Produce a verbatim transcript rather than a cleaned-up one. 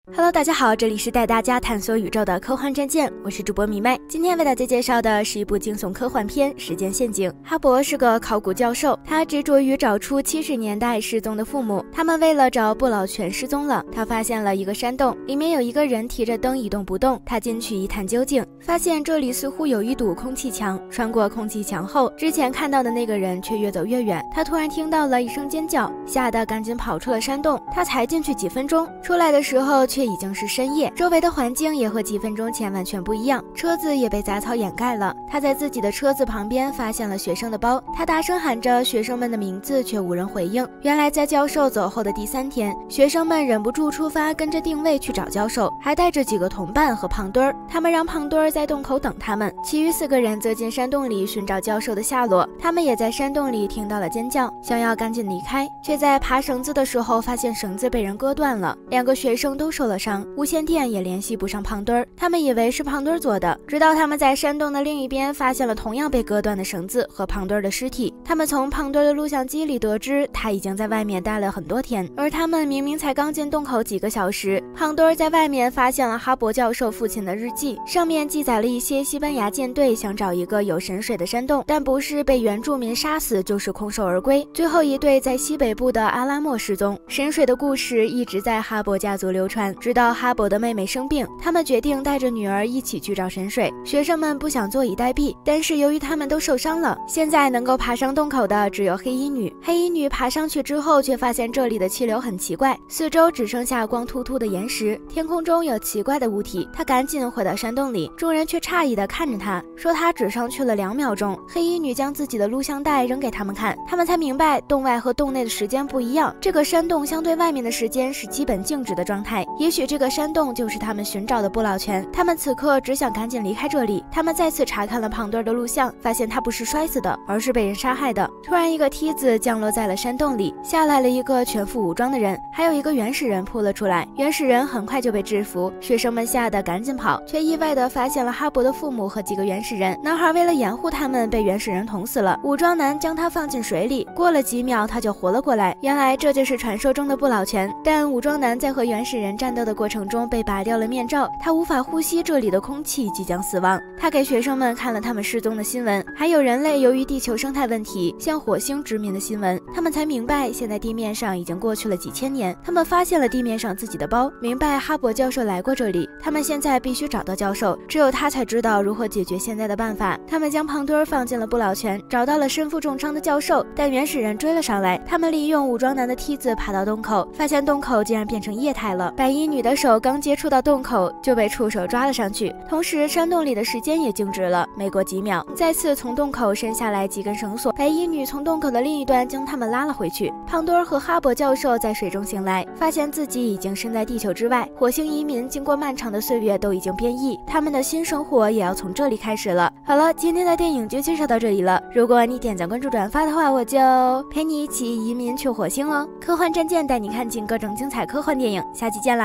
Hello， 大家好，这里是带大家探索宇宙的科幻战舰，我是主播迷妹。今天为大家介绍的是一部惊悚科幻片《时间陷阱》。哈勃是个考古教授，他执着于找出七十年代失踪的父母。他们为了找不老泉失踪了。他发现了一个山洞，里面有一个人提着灯一动不动。他进去一探究竟，发现这里似乎有一堵空气墙。穿过空气墙后，之前看到的那个人却越走越远。他突然听到了一声尖叫，吓得赶紧跑出了山洞。他才进去几分钟，出来的时候却已经是深夜，周围的环境也和几分钟前完全不一样，车子也被杂草掩盖了。他在自己的车子旁边发现了学生的包，他大声喊着学生们的名字，却无人回应。原来在教授走后的第三天，学生们忍不住出发，跟着定位去找教授，还带着几个同伴和胖墩儿。他们让胖墩儿在洞口等他们，其余四个人则进山洞里寻找教授的下落。他们也在山洞里听到了尖叫，想要赶紧离开，却在爬绳子的时候发现绳子被人割断了，两个学生都受了伤。无线电也联系不上胖墩儿，他们以为是胖墩儿做的，直到他们在山洞的另一边发现了同样被割断的绳子和胖墩儿的尸体。他们从胖墩儿的录像机里得知，他已经在外面待了很多天，而他们明明才刚进洞口几个小时。胖墩儿在外面发现了哈勃教授父亲的日记，上面记载了一些西班牙舰队想找一个有神水的山洞，但不是被原住民杀死，就是空手而归。最后一队在西北部的阿拉莫失踪。神水的故事一直在哈勃家族流传，直到哈勃的妹妹生病，他们决定带着女儿一起去找神水。学生们不想坐以待毙，但是由于他们都受伤了，现在能够爬上洞口的只有黑衣女。黑衣女爬上去之后，却发现这里的气流很奇怪，四周只剩下光秃秃的岩石，天空中有奇怪的物体。她赶紧回到山洞里，众人却诧异地看着她，说她只上去了两秒钟。黑衣女将自己的录像带扔给他们看，他们才明白洞外和洞内的时间不一样，这个山洞相对外面的时间是基本静止的状态，也许这个山洞就是他们寻找的不老泉。他们此刻只想赶紧离开这里。他们再次查看了胖墩儿的录像，发现他不是摔死的，而是被人杀害的。突然一个梯子降落在了山洞里，下来了一个全副武装的人，还有一个原始人扑了出来。原始人很快就被制服，学生们吓得赶紧跑，却意外地发现了哈勃的父母和几个原始人。男孩为了掩护他们，被原始人捅死了。武装男将他放进水里，过了几秒他就活了过来。原来这就是传说中的不老泉。但武装男在和原始人战斗的过程中被拔掉了面罩，他无法呼吸这里的空气，即将死亡。他给学生们看了他们失踪的新闻，还有人类由于地球生态问题向火星殖民的新闻。他们才明白，现在地面上已经过去了几千年。他们发现了地面上自己的包，明白哈勃教授来过这里。他们现在必须找到教授，只有他才知道如何解决现在的办法。他们将胖墩儿放进了不老泉，找到了身负重伤的教授，但原始人追了上来。他们利用武装男的梯子爬到洞口，发现洞口竟然变成液态了。白衣女的手刚接触到洞口，就被触手抓了上去，同时山洞里的时间也静止了。没过几秒，再次从洞口伸下来几根绳索，白衣女从洞口的另一端将他们拉了回去。胖墩儿和哈勃教授在水中醒来，发现自己已经身在地球之外。火星移民经过漫长的岁月都已经变异，他们的新生活也要从这里开始了。好了，今天的电影就介绍到这里了。如果你点赞关注转发的话，我就陪你一起移民去火星哦。科幻战舰带你看尽各种精彩科幻电影，下期见啦！